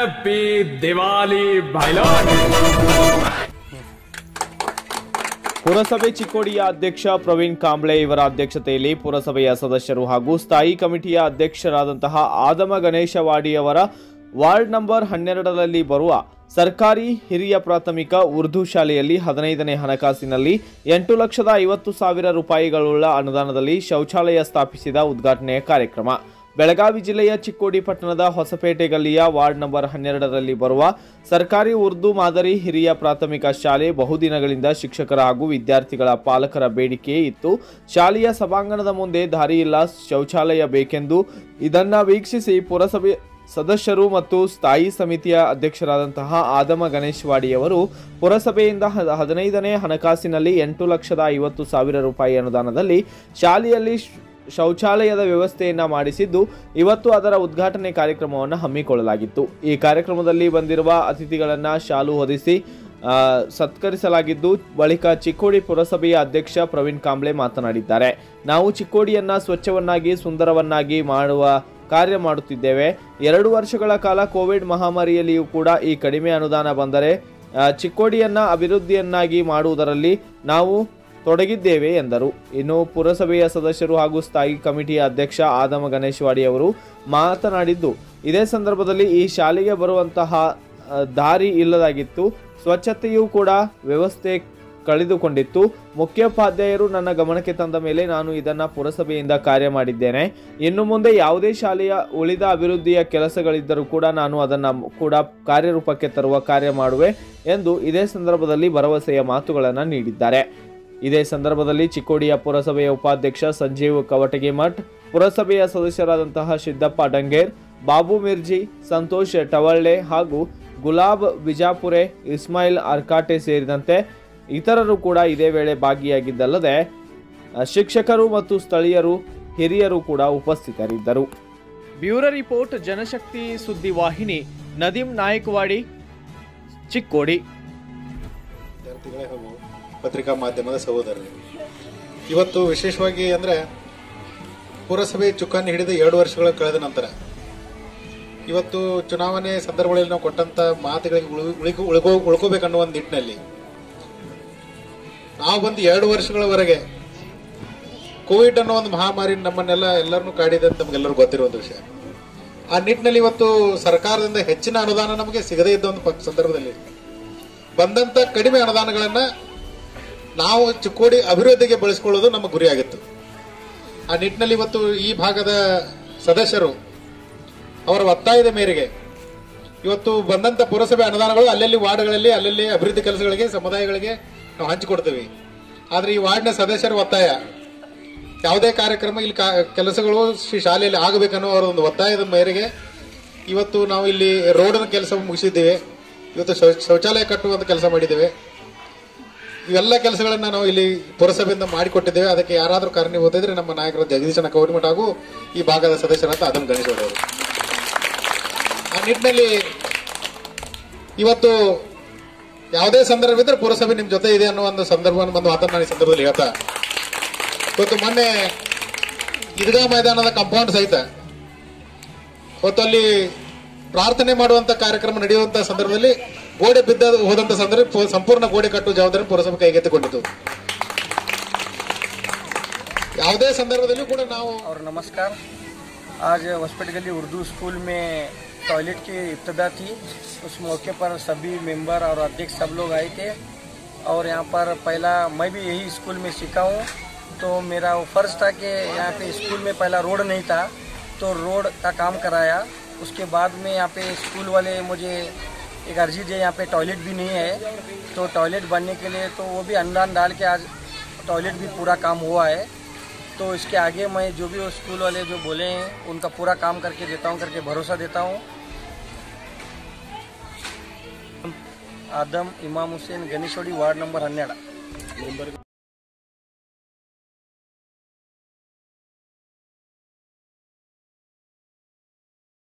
Happy Diwali भाई लोग। ಪುರಸಭೆ ಚಿಕ್ಕೋಡಿಯ ಅಧ್ಯಕ್ಷ ಪ್ರವೀಣ್ ಕಾಂಬ್ಳೆ ಇವರ ಅಧ್ಯಕ್ಷತೆಯಲ್ಲಿ ಪುರಸಭೆಯ ಸದಸ್ಯರು ಹಾಗೂ ಸ್ಥಾಯಿ ಕಮಿಟಿಯ ಅಧ್ಯಕ್ಷರಾದಂತಹ ಆದಮ ಗಣೇಶವಾಡಿಯವರ ವಾರ್ಡ್ ನಂಬರ್ 12ರಲ್ಲಿ ಬರುವ ಸರ್ಕಾರಿ ಹಿರಿಯ ಪ್ರಾಥಮಿಕ ಉರ್ದು ಶಾಲೆಯಲ್ಲಿ 15ನೇ ಹಣಕಾಸಿನಲ್ಲಿ 8,50,000 ರೂಪಾಯಿಗಳುಳ್ಳ ಅನುದಾನದಲ್ಲಿ ಶೌಚಾಲಯ ಸ್ಥಾಪಿಸಿದ ಉದ್ಘಾಟನೆಯ ಕಾರ್ಯಕ್ರಮ ಬೆಳಗಾವಿ ಜಿಲ್ಲೆಯ ಚಿಕ್ಕೋಡಿ ಪಟ್ಟಣದ ಹೊಸಪೇಟೆ ಗಲ್ಲಿಯ ವಾರ್ಡ್ ನಂಬರ್ 12ರಲ್ಲಿ ಬರುವ ಸರ್ಕಾರಿ ಉರ್ದು ಮಾದರಿ ಹಿರಿಯ ಪ್ರಾಥಮಿಕ ಶಾಲೆ ಬಹುದಿನಗಳಿಂದ ಶಿಕ್ಷಕರ ಹಾಗೂ ವಿದ್ಯಾರ್ಥಿಗಳ ಪಾಲಕರ ಬೇಡಿಕೆ ಇತ್ತು. ಶಾಲೆಯ ಸಭಾಂಗಣದ ಮುಂದೆ ದಾರಿ ಇಲ್ಲ, ಶೌಚಾಲಯ ಬೇಕೆಂದು ಇದನ್ನ ವೀಕ್ಷಿಸಿ ಪುರಸಭೆ ಸದಸ್ಯರು ಮತ್ತು ಸ್ಥಾಯಿ ಸಮಿತಿಯ ಅಧ್ಯಕ್ಷರಾದಂತಹ ಆದಮ ಗಣೇಶವಾಡಿಯವರು ಪುರಸಭೆಯಿಂದ 15ನೇ ಹಣಕಾಸಿನಲ್ಲಿ 8,50,000 ರೂಪಾಯಿ ಅನುದಾನದಲ್ಲಿ ಶಾಲೆಯಲ್ಲಿ ಶೌಚಾಲಯದ ವ್ಯವಸ್ಥೆಯನ್ನು ಮಾಡಿಸಿದ್ದು ಇವತ್ತು ಅದರ ಉದ್ಘಾಟನೆ ಕಾರ್ಯಕ್ರಮವನ್ನು ಹಮ್ಮಿಕೊಳ್ಳಲಾಗಿತ್ತು. ಈ ಕಾರ್ಯಕ್ರಮದಲ್ಲಿ ಬಂದಿರುವ ಅತಿಥಿಗಳನ್ನು ಶಾಲು ಹೊದಿಸಿ ಸತ್ಕರಿಸಲಾಗಿದ್ದು ಬಳಿಕ ಚಿಕ್ಕೋಡಿ ಪುರಸಭೆಯ ಅಧ್ಯಕ್ಷ ಪ್ರವೀಣ್ ಕಾಂಬ್ಳೆ ಮಾತನಾಡಿದ್ದಾರೆ. ನಾವು ಚಿಕ್ಕೋಡಿಯನ್ನ ಸ್ವಚ್ಛವನ್ನಾಗಿ ಸುಂದರವನ್ನಾಗಿ ಮಾಡುವ ಕಾರ್ಯ ಮಾಡುತ್ತಿದ್ದೇವೆ. 2 ವರ್ಷಗಳ ಕಾಲ ಕೋವಿಡ್ ಮಹಾಮಾರಿಯಲ್ಲಿಯೂ ಕೂಡ ಈ ಕಡಿಮೆ ಅನುದಾನ ಬಂದರೆ ಚಿಕ್ಕೋಡಿಯನ್ನ ಅಭಿವೃದ್ಧಿಯನ್ನಾಗಿ ಮಾಡುವುದರಲ್ಲಿ ನಾವು ತೊಡಗಿದ್ದೇವೆ ಎಂದರು. ಇನ್ನು ಪುರಸಭೆಯ ಸದಸ್ಯರು ಹಾಗೂ ಸ್ಥಾಯಿ ಕಮಿಟಿಯ ಅಧ್ಯಕ್ಷ ಆದಮ ಗಣೇಶವಾಡಿ ಅವರು ಮಾತನಾಡಿದ್ದು, ಇದೇ ಸಂದರ್ಭದಲ್ಲಿ ಈ ಶಾಲೆಗೆ ಬರುವಂತಹ ದಾರಿ ಇಲ್ಲದಾಗಿತ್ತು, ಸ್ವಚ್ಛತೆಯೂ ಕೂಡ ವ್ಯವಸ್ಥೆ ಕಳೆದುಕೊಂಡಿತ್ತು. ಮುಖ್ಯೋಪಾಧ್ಯಾಯರು ನನ್ನ ಗಮನಕ್ಕೆ ತಂದ ಮೇಲೆ ನಾನು ಇದನ್ನು ಪುರಸಭೆಯಿಂದ ಕಾರ್ಯ ಮಾಡಿದ್ದೇನೆ. ಇನ್ನು ಮುಂದೆ ಯಾವುದೇ ಶಾಲೆಯ ಉಳಿದ ಅಭಿವೃದ್ಧಿಯ ಕೆಲಸಗಳಿದ್ದರೂ ಕೂಡ ನಾನು ಅದನ್ನು ಕೂಡ ಕಾರ್ಯರೂಪಕ್ಕೆ ತರುವ ಕಾರ್ಯ ಮಾಡುವೆ ಎಂದು ಇದೇ ಸಂದರ್ಭದಲ್ಲಿ ಭರವಸೆಯ ಮಾತುಗಳನ್ನು ನೀಡಿದ್ದಾರೆ. ಇದೇ ಸಂದರ್ಭದಲ್ಲಿ ಚಿಕ್ಕೋಡಿಯ ಪುರಸಭೆಯ ಉಪಾಧ್ಯಕ್ಷ ಸಂಜೀವ್ ಕವಟಗಿಮಠ್, ಪುರಸಭೆಯ ಸದಸ್ಯರಾದಂತಹ ಸಿದ್ದಪ್ಪ ಡಂಗೇರ್, ಬಾಬು ಮಿರ್ಜಿ, ಸಂತೋಷ್ ಟವಳ್ಳೆ ಹಾಗೂ ಗುಲಾಬ್ ಬಿಜಾಪುರೆ, ಇಸ್ಮಾಯಿಲ್ ಅರ್ಕಾಟೆ ಸೇರಿದಂತೆ ಇತರರು ಕೂಡ ಇದೇ ವೇಳೆ ಭಾಗಿಯಾಗಿದ್ದಲ್ಲದೆ ಶಿಕ್ಷಕರು ಮತ್ತು ಸ್ಥಳೀಯರು ಹಿರಿಯರು ಕೂಡ ಉಪಸ್ಥಿತರಿದ್ದರು. ಬ್ಯೂರೋ ರಿಪೋರ್ಟ್, ಜನಶಕ್ತಿ ಸುದ್ದಿ ವಾಹಿನಿ, ನದೀಂ ನಾಯಕವಾಡಿ, ಚಿಕ್ಕೋಡಿ. ಪತ್ರಿಕಾ ಮಾಧ್ಯಮದ ಸಹೋದರರು, ಇವತ್ತು ವಿಶೇಷವಾಗಿ ಅಂದ್ರೆ ಪುರಸಭೆ ಚುಕ್ಕಾಣಿ ಹಿಡಿದ 2 ವರ್ಷಗಳ ಕಳೆದ ನಂತರ ಇವತ್ತು ಚುನಾವಣೆ ಸಂದರ್ಭಗಳಲ್ಲಿ ನಾವು ಕೊಟ್ಟಂತ ಮಾತುಗಳಿಗೆ ಉಳ್ಕೋಬೇಕನ್ನೋ ಒಂದು ನಿಟ್ಟಿನಲ್ಲಿ ನಾವು ಬಂದು 2 ವರ್ಷಗಳವರೆಗೆ ಕೋವಿಡ್ ಅನ್ನೋ ಒಂದು ಮಹಾಮಾರಿ ಎಲ್ಲರನ್ನೂ ಕಾಡಿದೆ ಅಂತ ನಮಗೆಲ್ಲರೂ ಗೊತ್ತಿರುವ ಒಂದು ವಿಷಯ. ಆ ನಿಟ್ಟಿನಲ್ಲಿ ಇವತ್ತು ಸರ್ಕಾರದಿಂದ ಹೆಚ್ಚಿನ ಅನುದಾನ ನಮಗೆ ಸಿಗದೇ ಇದ್ದ ಒಂದು ಸಂದರ್ಭದಲ್ಲಿ ಬಂದಂತ ಕಡಿಮೆ ಅನುದಾನಗಳನ್ನ ನಾವು ಚಿಕ್ಕೋಡಿ ಅಭಿವೃದ್ಧಿಗೆ ಬಳಸಿಕೊಳ್ಳೋದು ನಮ್ಮ ಗುರಿಯಾಗಿತ್ತು. ಆ ನಿಟ್ಟಿನಲ್ಲಿ ಇವತ್ತು ಈ ಭಾಗದ ಸದಸ್ಯರು ಅವರ ಒತ್ತಾಯದ ಮೇರೆಗೆ ಇವತ್ತು ಬಂದಂತ ಪುರಸಭೆ ಅನುದಾನಗಳು ಅಲ್ಲಲ್ಲಿ ವಾರ್ಡ್ಗಳಲ್ಲಿ ಅಲ್ಲಲ್ಲಿ ಅಭಿವೃದ್ಧಿ ಕೆಲಸಗಳಿಗೆ ಸಮುದಾಯಗಳಿಗೆ ನಾವು ಹಂಚಿಕೊಡ್ತೀವಿ. ಆದ್ರೆ ಈ ವಾರ್ಡ್ನ ಸದಸ್ಯರ ಒತ್ತಾಯ ಯಾವುದೇ ಕಾರ್ಯಕ್ರಮ ಇಲ್ಲಿ ಕೆಲಸಗಳು ಶಾಲೆಯಲ್ಲಿ ಆಗಬೇಕನ್ನೋ ಅವರ ಒಂದು ಒತ್ತಾಯದ ಮೇರೆಗೆ ಇವತ್ತು ನಾವು ಇಲ್ಲಿ ರೋಡ್ನ ಕೆಲಸ ಮುಗಿಸಿದ್ದೇವೆ. ಇವತ್ತು ಶೌಚಾಲಯ ಕಟ್ಟುವಂತ ಕೆಲಸ ಮಾಡಿದ್ದೇವೆ. ಇವೆಲ್ಲ ಕೆಲಸಗಳನ್ನ ನಾವು ಇಲ್ಲಿ ಪುರಸಭೆಯಿಂದ ಮಾಡಿಕೊಟ್ಟಿದ್ದೇವೆ. ಅದಕ್ಕೆ ಯಾರಾದರೂ ಕಾರಣೀಭೂತಿದ್ರೆ ನಮ್ಮ ನಾಯಕರ ಜಗದೀಶನ ಕವಟಗಿಮಠ ಹಾಗೂ ಈ ಭಾಗದ ಸದಸ್ಯರಾದ ಆದಮ ಗಣೇಶವಾಡಿ ಅವರು. ಆ ನಿಟ್ಟಿನಲ್ಲಿ ಇವತ್ತು ಯಾವುದೇ ಸಂದರ್ಭ ಇದ್ರೆ ಪುರಸಭೆ ನಿಮ್ ಜೊತೆ ಇದೆ ಅನ್ನೋ ಒಂದು ಸಂದರ್ಭವನ್ನು ಬಂದು ಮಾತನಾಡಿ ಸಂದರ್ಭದಲ್ಲಿ ಹೇಳ್ತಾ, ಇವತ್ತು ಮೊನ್ನೆ ಈದ್ಗಾ ಮೈದಾನದ ಕಾಂಪೌಂಡ್ ಸಹಿತ ಇವತ್ತು ಅಲ್ಲಿ ಪ್ರಾರ್ಥನೆ ಮಾಡುವಂತ ಕಾರ್ಯಕ್ರಮ ನಡೆಯುವಂತಹ ಸಂದರ್ಭದಲ್ಲಿ ಗೋಡೆ ಬಿದ್ದ ಹೋದಂತ ಸಂದರ್ಭ ಸಂಪೂರ್ಣ ಗೋಡೆ ಕಟ್ಟುವ ಜವಾಬ್ದಾರಿ ಪುರಸಭೆ ಕೈಗೆತ್ತಿಕೊಂಡಿತು. ಯಾವುದೇ ಸಂದರ್ಭದಲ್ಲೂ ಕೂಡ ನಾವು और नमस्कार। आज होस्पिटल गली उर्दू स्कूल में टॉयलेट की इब्तिदा थी। उस मौके पर सभी मेंबर और अध्यक्ष सब लोग आए थे और यहाँ पर पहला मैं भी यही स्कूल में सीखा हूँ, तो मेरा वो फर्ज था कि यहाँ पे स्कूल में पहला रोड नहीं था तो रोड का काम कराया। उसके बाद में यहाँ पे स्कूल वाले मुझे एक अर्जी दिए, यहाँ पे टॉयलेट भी नहीं है तो टॉयलेट बनने के लिए तो वो भी अनुदान डाल के आज टॉयलेट भी पूरा काम हुआ है। तो इसके आगे मैं जो भी वो स्कूल वाले जो बोले हैं उनका पूरा काम करके देता हूँ, करके भरोसा देता हूँ। आदम इमाम हुसैन गणेशवाड़ी वार्ड नंबर 12।